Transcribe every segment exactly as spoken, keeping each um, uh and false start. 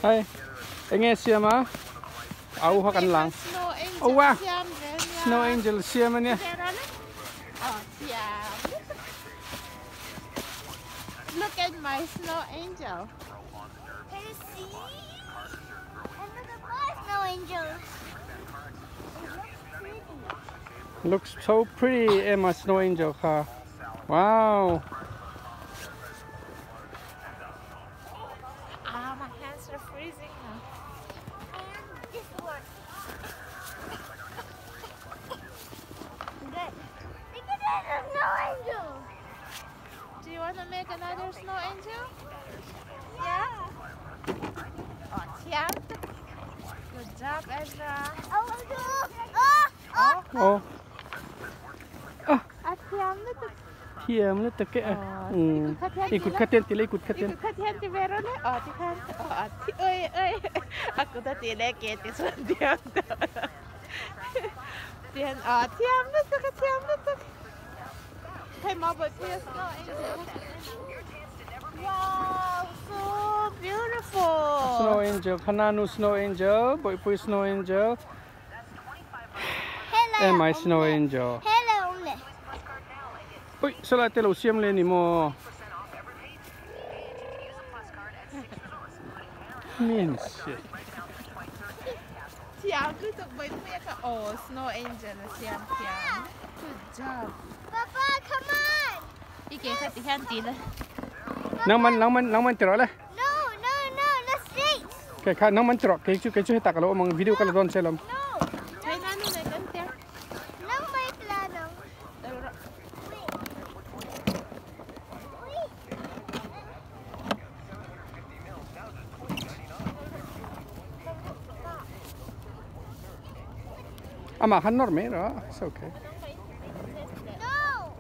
Hey, anh nghe xem á? Áo hoa cánh lăng. Oh wow, Snow Angel xem anh nhé. Look at my snow angel. Can you see? And look at my snow angel. Looks so pretty in my Snow Angel car. Wow. Ah, my hands are freezing now. And this one. Good. Look at that snow angel. Do you want to make another snow angel? Yeah. Oh, Tian. Good job, Ezra. Oh, oh, oh, oh. Oh. Ah, Tian, look at Thiam lên tất cả. Ừ. Ikut katian tila ikut katian. Ikut katian ti meron eh. Oh, ti kan. Oh, ti oi oi. Aku tadi lagi ti sundiam. Tian, oh, Tian, look at Tian, look at. Hey, mama, Tian snow angel. Wow, so beautiful. Snow Angel, Nanu Snow Angel, Boy Boy Snow Angel, and my Snow Angel. Hello, only. Ui, sao lại telo xiêm lên đi mò? Miên shit. Tian, cứ tục bên mẹ cả. Oh, snow angel là Tian Tian. Good job. Papa, come on. Ike ka ti han ti le. Nang man, nang man, nang man tiro le. No, no, no, let's straight. Kaya ka nang man tiro, kaya chu kaya chu hita kalau mga video kalau doon selam. No. Kay nanu na kan Tian. Nang may plano. Ah, makan normal, ah, it's okay. No.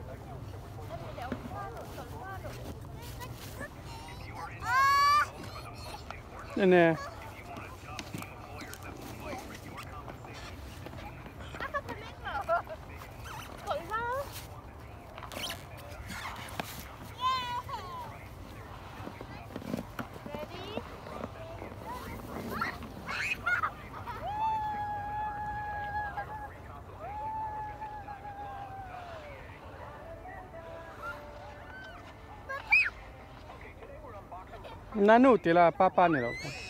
Ah. Nene. Nanu tila papa nilo.